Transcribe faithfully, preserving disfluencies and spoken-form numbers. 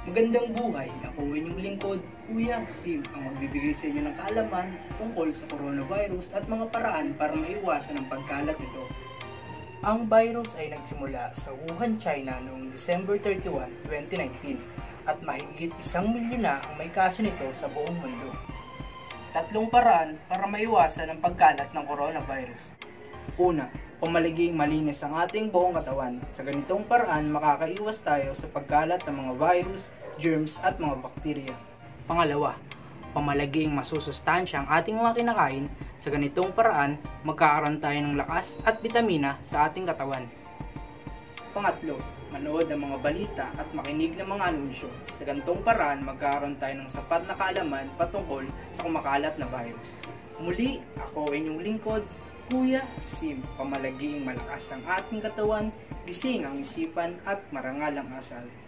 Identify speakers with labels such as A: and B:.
A: Magandang buhay, ako inyong lingkod, Kuya Sim, ang magbibigay sa inyo ng kaalaman tungkol sa coronavirus at mga paraan para maiwasan ang pagkalat nito. Ang virus ay nagsimula sa Wuhan, China noong December thirty-first, twenty nineteen at mahigit isang milyon na ang may kaso nito sa buong mundo. Tatlong paraan para maiwasan ang pagkalat ng coronavirus. Una, pamaliging malinis ang ating buong katawan. Sa ganitong paraan, makakaiwas tayo sa pagkalat ng mga virus, germs at mga bakterya. Pangalawa, pamalaging masusustansya ang ating mga kinakain. Sa ganitong paraan, magkakaroon tayo ng lakas at bitamina sa ating katawan. Pangatlo, manood ng mga balita at makinig ng mga anunsyo. Sa ganitong paraan, magkakaroon tayo ng sapat na kaalaman patungkol sa kumakalat na virus. Muli, ako inyong lingkod, Kuya Sim, pamalaging malakas ang ating katawan, gising ang isipan at marangal ang asal.